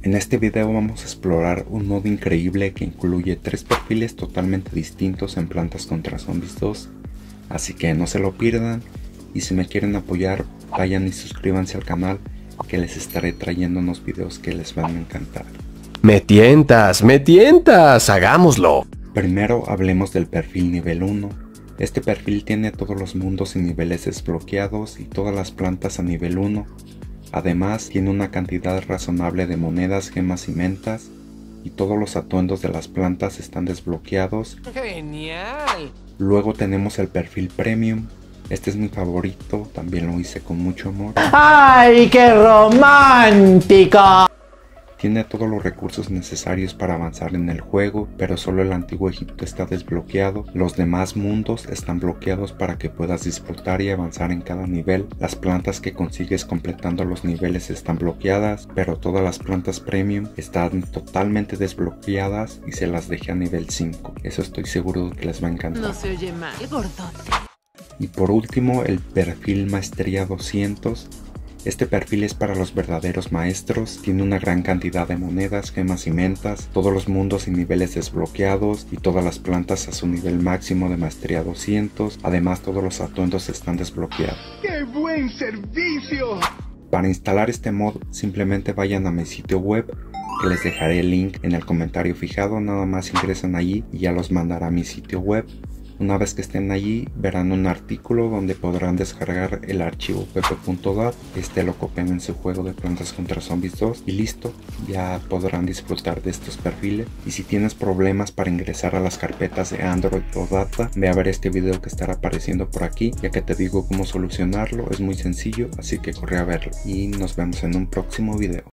En este video vamos a explorar un modo increíble que incluye 3 perfiles totalmente distintos en Plantas contra Zombies 2, así que no se lo pierdan y si me quieren apoyar vayan y suscríbanse al canal que les estaré trayendo unos videos que les van a encantar. Me tientas, hagámoslo. Primero hablemos del perfil nivel 1. Este perfil tiene todos los mundos y niveles desbloqueados y todas las plantas a nivel 1. Además tiene una cantidad razonable de monedas, gemas y mentas, y todos los atuendos de las plantas están desbloqueados. ¡Genial! Luego tenemos el perfil Premium. Este es mi favorito, también lo hice con mucho amor. ¡Ay, qué romántico! Tiene todos los recursos necesarios para avanzar en el juego, pero solo el antiguo Egipto está desbloqueado. Los demás mundos están bloqueados para que puedas disfrutar y avanzar en cada nivel. Las plantas que consigues completando los niveles están bloqueadas, pero todas las plantas premium están totalmente desbloqueadas y se las dejé a nivel 5. Eso estoy seguro de que les va a encantar. No se oye mal, gordote. Y por último, el perfil Maestría 200. Este perfil es para los verdaderos maestros, tiene una gran cantidad de monedas, gemas y mentas, todos los mundos y niveles desbloqueados y todas las plantas a su nivel máximo de Maestría 200, además todos los atuendos están desbloqueados. ¡Qué buen servicio! Para instalar este mod simplemente vayan a mi sitio web, que les dejaré el link en el comentario fijado, nada más ingresan allí y ya los mandará a mi sitio web. Una vez que estén allí verán un artículo donde podrán descargar el archivo pp.dat, lo copian en su juego de Plantas contra Zombies 2 y listo, ya podrán disfrutar de estos perfiles. Y si tienes problemas para ingresar a las carpetas de Android o Data, ve a ver este video que estará apareciendo por aquí, ya que te digo cómo solucionarlo, es muy sencillo, así que corre a verlo y nos vemos en un próximo video.